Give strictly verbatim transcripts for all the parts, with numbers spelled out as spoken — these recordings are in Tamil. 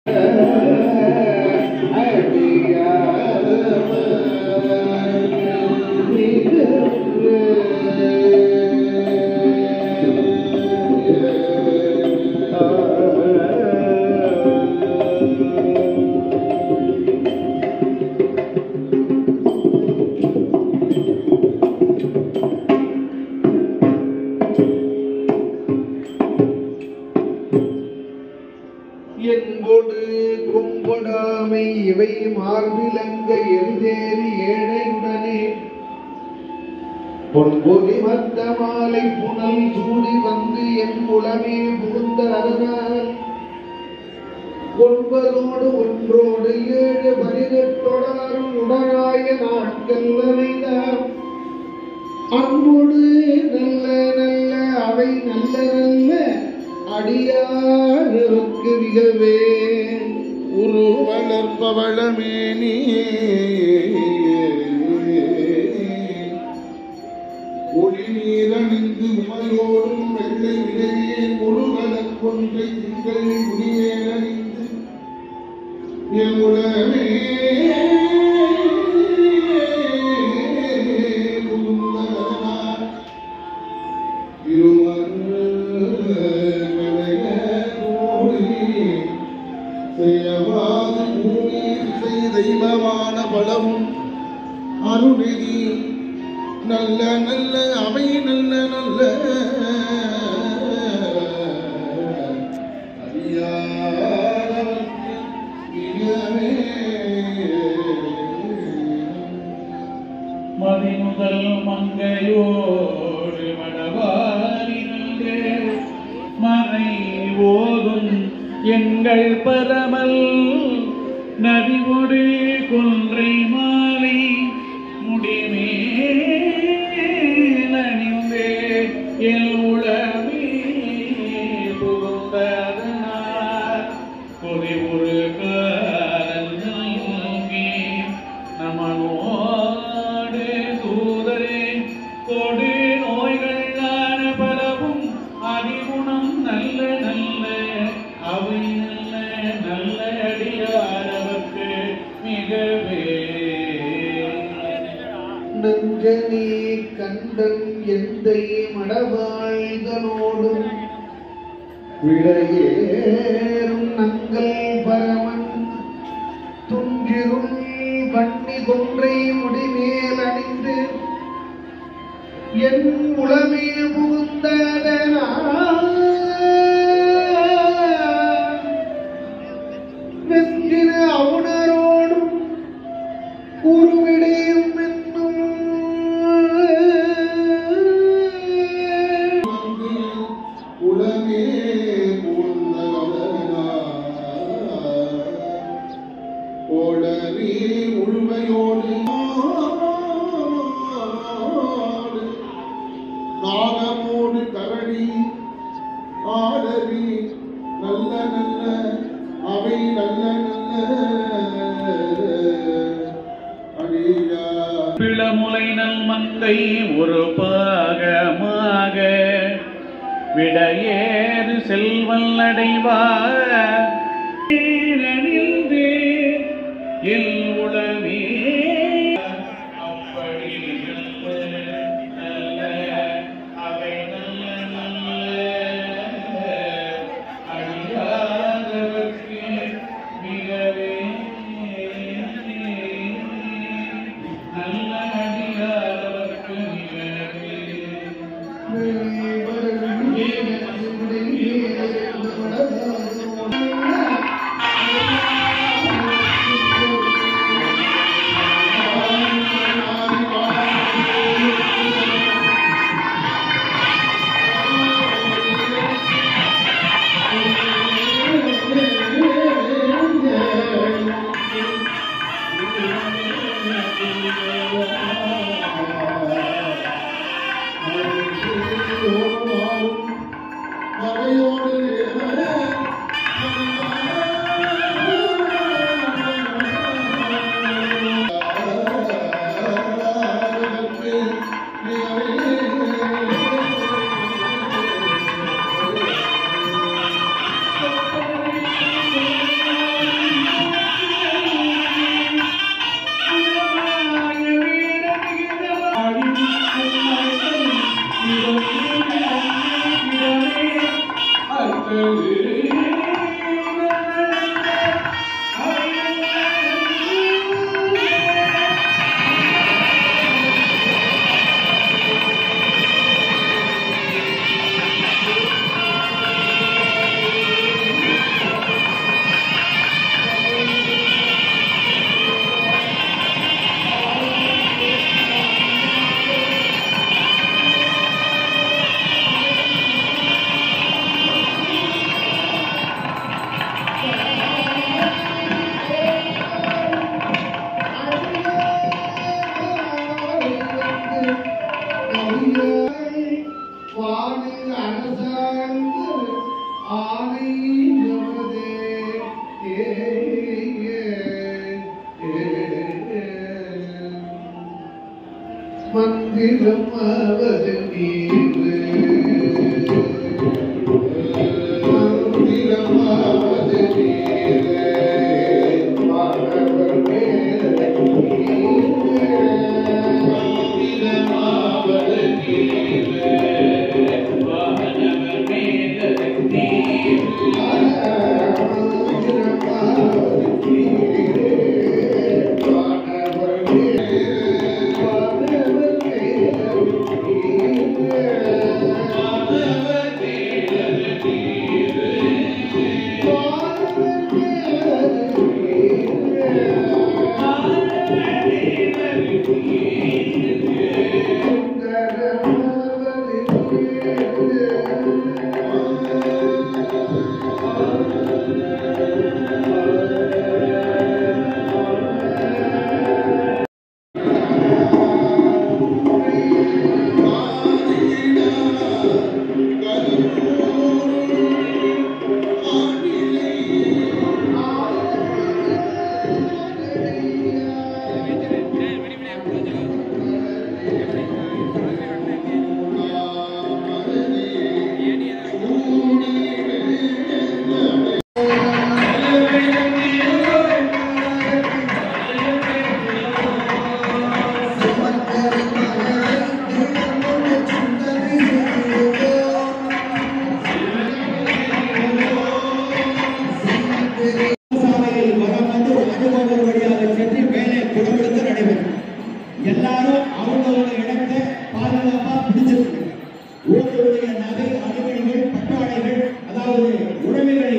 என்போடு கொம்பொடாமை இவை மார்பிலங்க எரிதேறி ஏழையுடனே பொன்பொலி மத்த மாலை புனல் சூடி வந்து என் குலமே புகுந்த அதனால் ஒன்பதோடு ஒன்றோடு ஏழு பதினெட்டொடாரும் உடனாய நாட்கள் அமைந்தார் அன்போடு நல்ல நல்ல அவை நல்ல நல்ல அடியாருக்கு மிகவே உருவளர்பவளமேனி ஒளி நீரணிந்து உமையோடும் வெள்ளை விடையே முருகலக் கொன்றை திங்கள் முடியேறிந்து என் உலகமே தெய்வமான பலமும் அருள்நிதி நல்ல நல்ல அவை நல்ல நல்ல மதிமுதல் மங்கையோடு மடவாரினே மறை ஓதும் எங்கள் பரமல் நதிமுடி கொன்றை மாலை முடிமேலணிந்தே எல் உளமே புகுந்ததனார் பொறிவுரு காரங்கி நமனோடு தூதரே கொடு நோய்களான பலவும் அறிகுணம் நல்ல நல்ல அவை நல்ல நல்ல அடியாரவர்க்கு மிகவே நஞ்சனே கண்டன் எந்தை மடவாழ்தனோடும் விடையேறும் நங்கள் பரமன் துஞ்சிருள் வன்னி கொன்றை முடிமேல் அணிந்து என் உளமே புகுந்ததனா வெற்றின அவுணரோடும் கூறுவிடையும் என்னும் உலகே ஓடவி உள்மையோடு நாகமோடு கரடி ஆடவி நல்ல நல்ல அவை நல்ல நல்ல பிளமுலை நல் மந்தை ஒரு பாகமாக விடையேறு செல்வல் அடைவார் எல் உளவே அப்படி நல்ல அவை நல்ல நல்ல அடியாரவர்க்கு மிகவே நல்ல அடியாரவர்க்கு மிகவே Thank you. மந்திரமாவது நீரு மந்திரமாவது நீரு மாணவர் மேல மந்திரமாவது நீரு மாணவர் மேல எல்லாரும் அவங்களோட இடத்தை பாதுகாப்பா பிடிச்சிருக்கு. ஒவ்வொருடைய நகை அணிமணிகள் பட்டாடைகள் அதாவது உடைமைகளை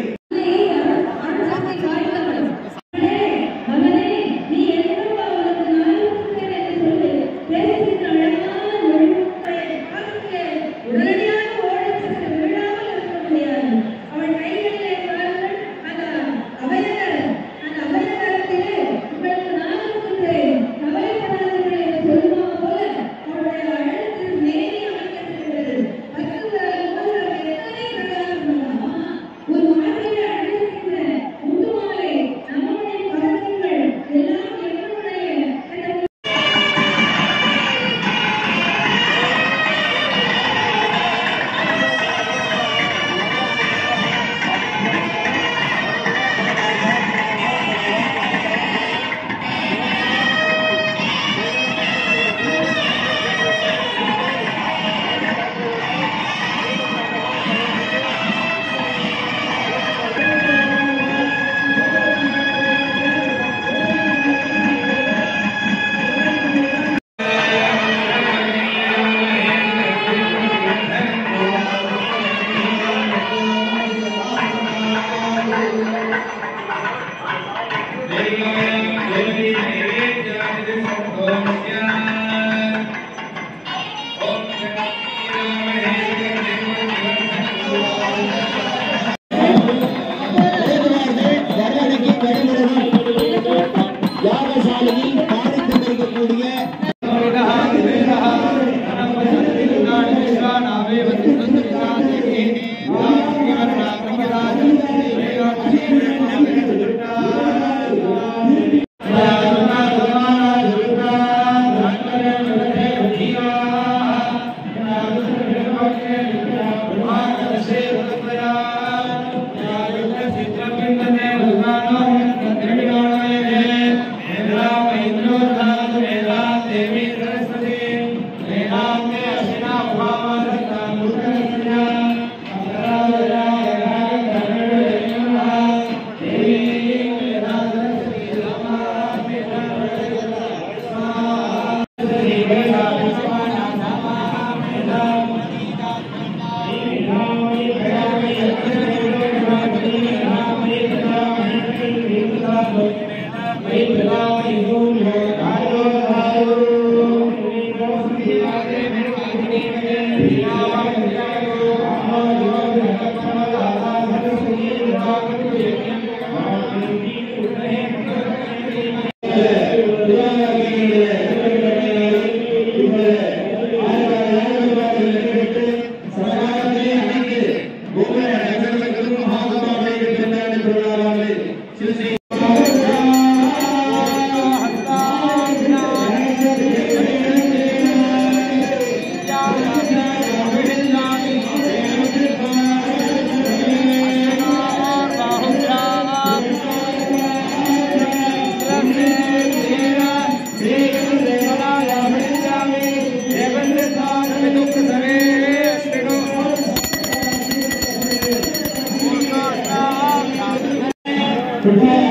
Thank you. Prepare